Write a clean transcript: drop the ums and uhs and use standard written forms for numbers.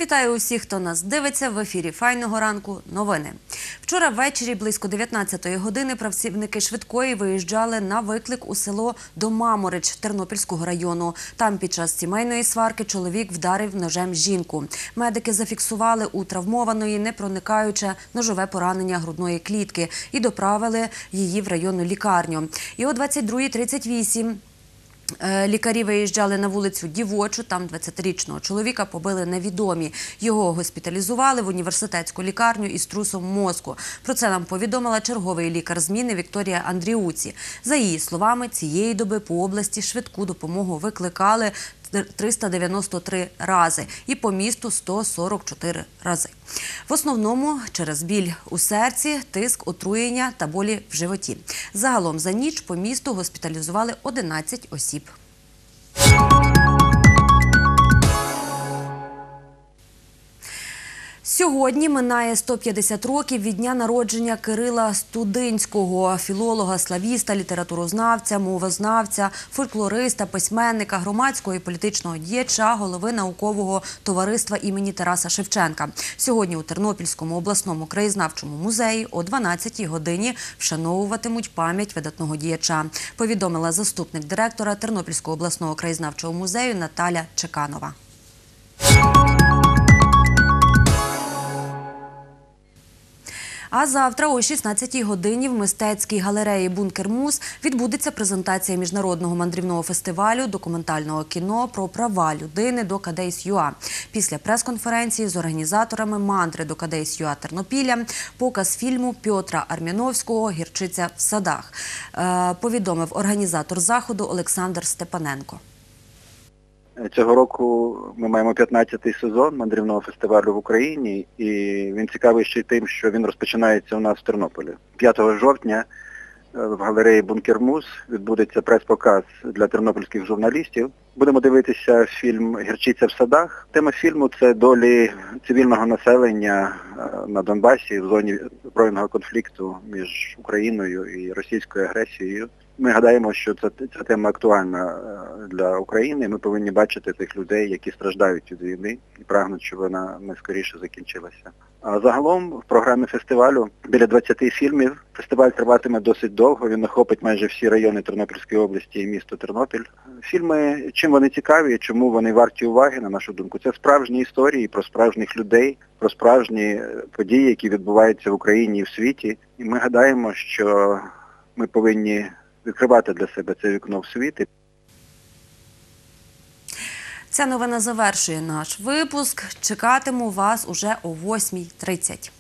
Вітаю усіх, хто нас дивиться. В ефірі «Файного ранку» новини. Вчора ввечері близько 19-ї години працівники швидкої виїжджали на виклик у село Домаморич Тернопільського району. Там під час сімейної сварки чоловік вдарив ножем жінку. Медики зафіксували у травмованої непроникаюче ножове поранення грудної клітки і доправили її в районну лікарню. І о 22:38 лікарі виїжджали на вулицю Дівочу, там 20-річного чоловіка побили невідомі. Його госпіталізували в університетську лікарню із трусом мозку. Про це нам повідомила черговий лікар зміни Вікторія Андріуці. За її словами, цієї доби по області швидку допомогу викликали 393 рази і по місту 144 рази. В основному через біль у серці, тиск, отруєння та болі в животі. Загалом за ніч по місту госпіталізували 11 осіб. Сьогодні минає 150 років від дня народження Кирила Студинського, філолога, славіста, літературознавця, мовознавця, фольклориста, письменника, громадського і політичного діяча, голови наукового товариства імені Тараса Шевченка. Сьогодні у Тернопільському обласному краєзнавчому музеї о 12-й годині вшановуватимуть пам'ять видатного діяча, повідомила заступник директора Тернопільського обласного краєзнавчого музею Наталя Чеканова. А завтра о 16-й годині в мистецькій галереї «Бункер-Муз» відбудеться презентація міжнародного мандрівного фестивалю документального кіно про права людини до Кадейс.ЮА. Після прес-конференції з організаторами мандри до Кадейс.ЮА Тернопілля показ фільму Пьотра Армяновського «Гірчиця в садах», повідомив організатор заходу Олександр Степаненко. Цього року ми маємо 15-й сезон мандрівного фестивалю в Україні, і він цікавий ще й тим, що він розпочинається у нас в Тернополі. 5 жовтня в галереї «Бункер-Муз» відбудеться прес-показ для тернопільських журналістів. Будемо дивитися фільм «Гірчиця в садах». Тема фільму – це долі цивільного населення на Донбасі в зоні збройного конфлікту між Україною і російською агресією. Ми гадаємо, що ця тема актуальна для України. Ми повинні бачити тих людей, які страждають від війни і прагнуть, щоб вона найскоріше закінчилася. А загалом в програмі фестивалю біля 20 фільмів. Фестиваль триватиме досить довго, він охопить майже всі райони Тернопільської області і місто Тернопіль. Фільми, чим вони цікаві, чому вони варті уваги, на нашу думку, це справжні історії про справжніх людей, про справжні події, які відбуваються в Україні і в світі. І ми гадаємо, що ми повинні відкривати для себе це вікно в світ. Ця новина завершує наш випуск. Чекатиму вас уже о 8:30.